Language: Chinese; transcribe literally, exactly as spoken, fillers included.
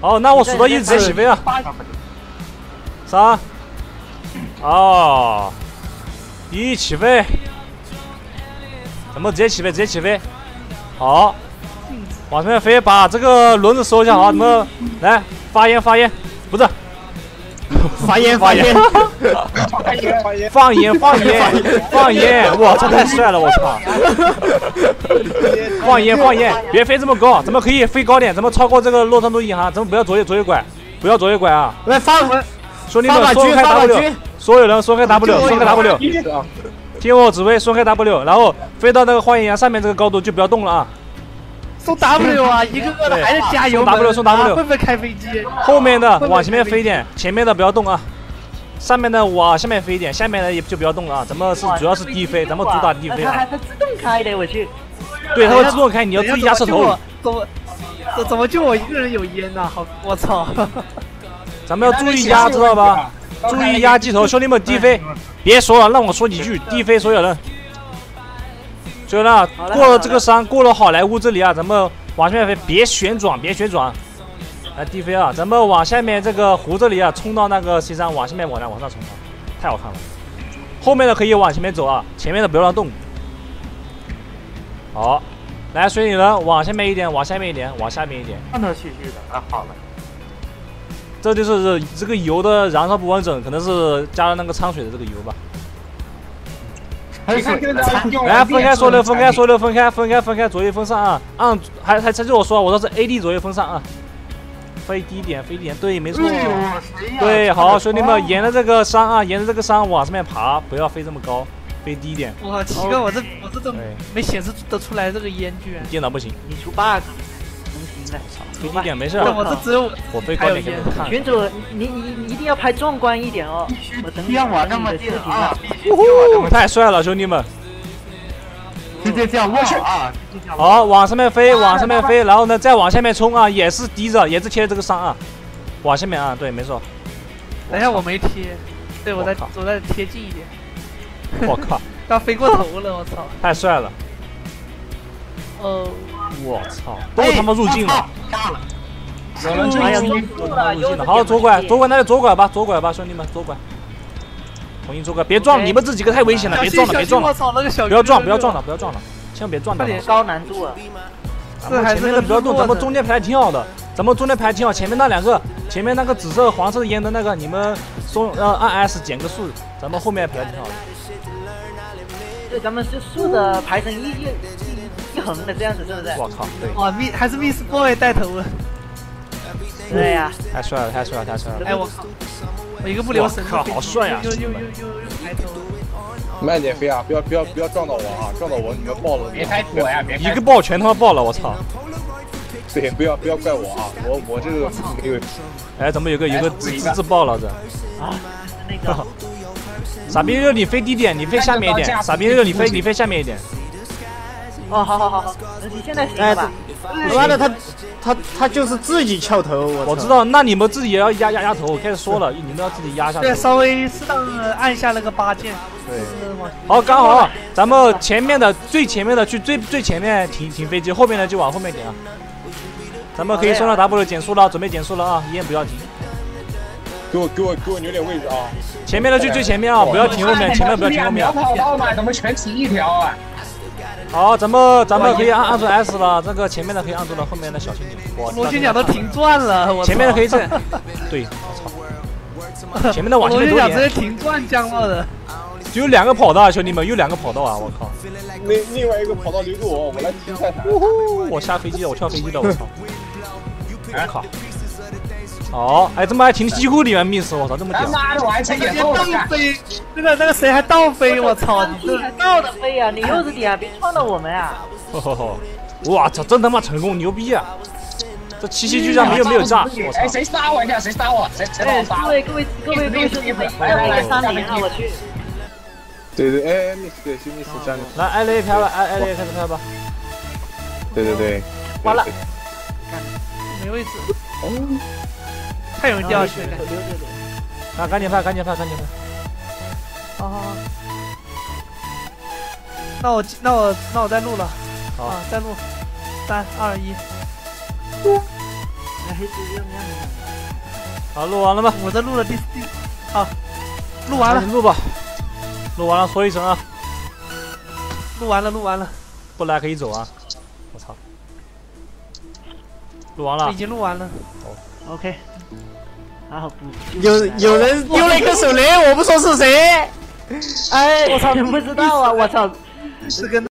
好，那我数到一直接起飞啊。三。哦。一起飞。咱们直接起飞，直接起飞。好。往上面飞，把这个轮子收一下。好，咱们来发烟，发烟，不是。 发烟， 发烟，放烟，放烟，放烟！哇，这太帅了，我操！放烟，放烟，别飞这么高，咱们可以飞高点，咱们超过这个洛杉矶银行，咱们不要左右左右拐，不要左右拐啊！ 来发， 兄弟们，松开 W， 所有人松开 W， 松开 W， 听我指挥，松开 W， 然后飞到那个荒野岩上面这个高度就不要动了啊！ 送 W 啊，一个个的还得加油。 送 W， 送 W， 会不会开飞机？ 后面的往前面飞一点，前面的不要动啊。上面的往下面飞一点，下面的也就不要动了啊。咱们是主要是低飞，咱们主打低飞。 它还会自动开的，我去。 对，它会自动开，你要注意压车头。 怎么怎怎么就我一个人有烟呐？好，我操！ 咱们要注意压，知道吧？注意压机头，兄弟们低飞，别说了，让我说几句，低飞所有人。所以呢，过了这个山，过了好莱坞这里啊，咱们往下面飞，别旋转，别旋转，来低飞啊！咱们往下面这个湖这里啊，冲到那个西山，往下面往上往上冲啊，太好看了。后面的可以往前面走啊，前面的不要让动。好，来水里人往下面一点，往下面一点，往下面一点。 断断续续的啊，好了。 这就是这个油的燃烧不完整，可能是加了那个掺水的这个油吧。 来， 分开所有，分开所有，分开，分开，分开，左右分上啊！按还还还是我说，我说是 A D 左右分上啊，飞低点，飞低点，对，没错。对，好，兄弟们，沿着这个山啊，沿着这个山往上面爬，不要飞这么高，飞低一点。 哇，奇怪，我这我这怎么没显示得出来这个烟居然？ 电脑不行， 你出 bug。 飞低点没事。 我这只有我飞高点给你们看。 群主，你你你一定要拍壮观一点哦！我等你我那么近啊！ 太帅了，兄弟们！ 直接这样过去啊！ 好，往上面飞，往上面飞，然后呢，再往下面冲啊，也是低着，也是贴着这个山啊，往下面啊，对，没错。 等一下，我没贴，对我再我再贴近一点。 我靠！ 要飞过头了，我操！ 太帅了！ 哦。 我操！都他妈入境了！ 有人追击， 都他妈入境了！好，左拐，左拐，那就左拐吧，左拐吧，兄弟们，左拐。重新左拐，别撞！你们这几个太危险了，别撞了，别撞了！不要撞，不要撞了，不要撞了，千万别撞到！ 高难度啊！ 咱们前面的不要动，咱们中间排挺好的，咱们中间排挺好。前面那两个，前面那个紫色、黄色的烟的那个，你们松呃按 S 减个速，咱们后面排挺好的。 对，咱们是竖的排成一一一横的这样子，是不是？ 我靠，对。 哇，Miss 还是 Miss Boy 带头了。 对呀， 太帅了，太帅了，太帅了！ 哎，我靠，我一个不留神， 靠，好帅呀！ 又又又又又抬头。 慢点飞啊！不要不要不要撞到我啊！撞到我你们爆了！ 别开火呀！别一个爆全他妈爆了！我操！ 对，不要不要怪我啊！我我这个没有。 哎，怎么有个有个自自爆了这？ 啊，那个。 傻逼六，你飞低点，你飞下面一点。傻逼六，你飞你飞下面一点。 哦，好好好好，你现在行了吧？ 他妈的，他他他就是自己翘头，我我知道，那你们自己也要压压压头。我开始说了，你们要自己压下。 对，稍微适当的按下那个八键。 对。好，刚好，咱们前面的最前面的去最最前面停停飞机，后面的就往后面点啊。咱们可以升到 W 减速了，准备减速了啊！一言不要停。 给我给我给我留点位置啊！ 前面的去最前面啊，不要停后面，前面不要停后面。 两条跑道嘛，怎么全停一条啊？ 好，咱们咱们可以按按住 S 了，这个前面的可以按住了，后面的小心点。 螺旋桨都停转了，我前面的可以这，对，我操！前面的往前面多点。 螺旋桨直接停转降落的。 只有两个跑道，兄弟们，有两个跑道啊！我靠。 另另外一个跑道留给我，我来停看看。 我下飞机了，我跳飞机了，我操！我靠！好，哎，怎么还停西湖里面 miss？ 我操，这么屌！ 他妈的，我还成点倒飞，那个那个谁还倒飞？我操！ 你这还倒的飞啊！你柚子点啊，别撞到我们啊！ 呵呵呵，哇操，真他妈成功，牛逼啊！这七七居然没有没有炸！我操！ 哎，谁杀我一下？谁杀我？谁谁哎， 杀？ 各位各位各位各位兄弟们，来来三连啊！我去！ 对对，哎，miss 对，是 miss 站。 来，艾雷飘了，艾艾雷开始飘吧。 对对对。 完了， 没位置。哦。太容易掉下去了， 留着留。 啊，赶紧拍，赶紧拍，赶紧拍。 好好好。那我那我那我再录了。 好， 啊，再录。三二一。 黑子亮亮。 好，录完了吗？ 我这录了第第，好，录完了， 录吧。录完了说一声啊。 录完了，录完了。 不来可以走啊！我操。录完了。 已经录完了。 哦 ，OK。还好不。 有有人丢了一颗手雷，我不说是谁。 哎，我操，你不知道啊！我操， 是跟。